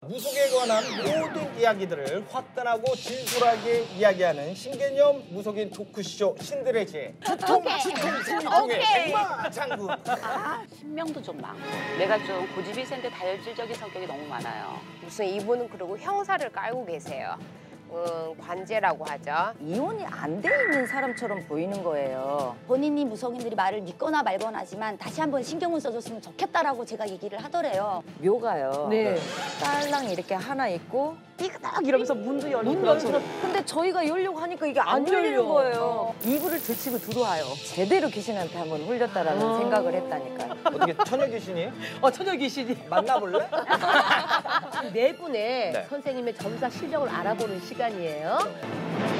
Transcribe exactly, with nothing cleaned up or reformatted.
무속에 관한 모든 이야기들을 화끈하고 진솔하게 이야기하는 신개념 무속인 토크쇼 신들의 지 두통, 치통, 생리통의 백마장군. 아, 신명도 좀 많고 내가 좀 고집이 센데 다혈질적인 성격이 너무 많아요. 무슨 이분은 그리고 형사를 깔고 계세요. 음, 관제라고 하죠. 이혼이 안 돼 있는 사람처럼 보이는 거예요. 본인이 무속인들이 말을 믿거나 말거나 하지만 다시 한번 신경을 써줬으면 좋겠다라고 제가 얘기를 하더래요. 묘가요. 네. 딸랑이 이렇게 하나 있고 삐그덕 이러면서 문도 열리고 문 그러면서 열면서 근데 저희가 열려고 하니까 이게 안, 안 열리는 열려. 거예요. 이불을 들치고 들어와요. 제대로 귀신한테 한번 홀렸다라는 아. 생각을 했다니까. 어떻게 처녀 귀신이에요? 어 처녀 귀신이 만나볼래? 네 분의 네. 선생님의 점사 실력을 알아보는 시간이에요.